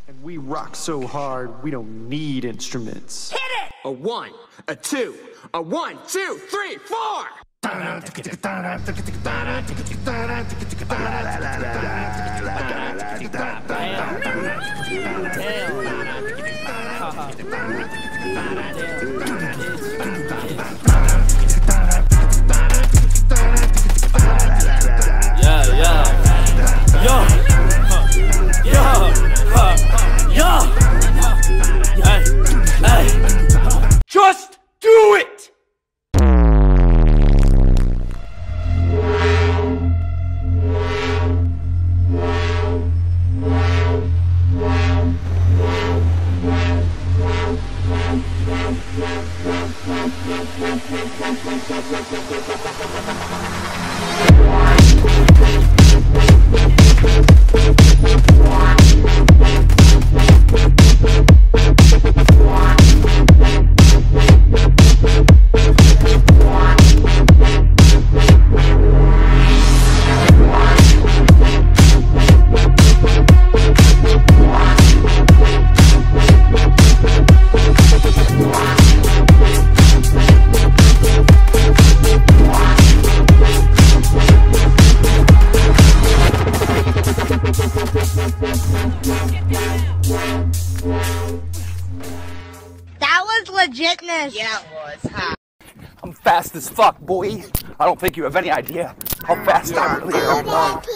And we rock so hard, we don't need instruments. Hit it! A 1, a 2, a 1, 2, 3, 4! Just do it! That was legitness. Yeah, it was, huh? I'm fast as fuck, boy. I don't think you have any idea how fast I really am.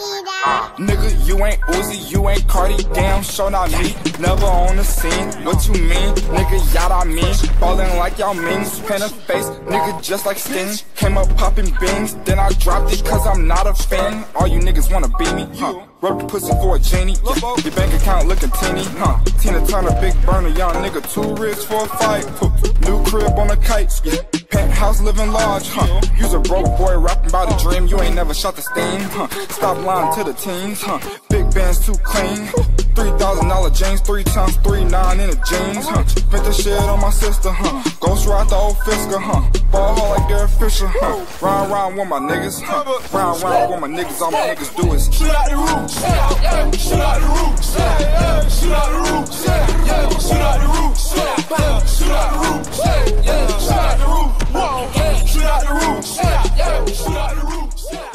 Nigga, you ain't Uzi, you ain't Cardi, damn, sure not me. Never on the scene, what you mean? Nigga, y'all I mean. Ballin' like y'all means, paint a face, nigga just like Sting. Came up popping beans, then I dropped it cause I'm not a fan. All you niggas wanna be me, huh? Rub the pussy for a genie, your bank account looking teeny, huh? Tina Turner, big burner, young nigga, too rich for a fight. New crib on a kite, penthouse living large, huh? You's a broke boy rapping about a dream, you ain't never shot the steam, huh? Stop lying to the teens, huh? Big bands too clean, $3,000 jeans, 3 times 3, 9 in the jeans, huh? Spent the shit on my sister, huh? Ghost ride the old Fisker, huh? Ball hard like Derek Fisher, huh? Round with my niggas, huh? Round with my niggas, all my niggas do is shoot out the roof, shoot out the roof, shoot out the roof, shoot out the roof, shoot out the roof, shoot out the roof, shoot out the roof, shoot out the roof, shoot out the roof, shoot out the roof.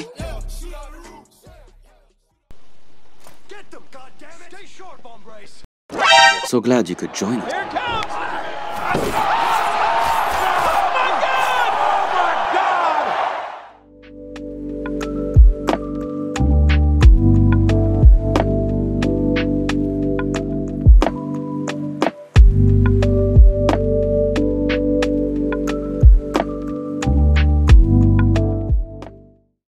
Get them, goddammit! Stay sharp, hombres! So glad you could join us. Here it comes!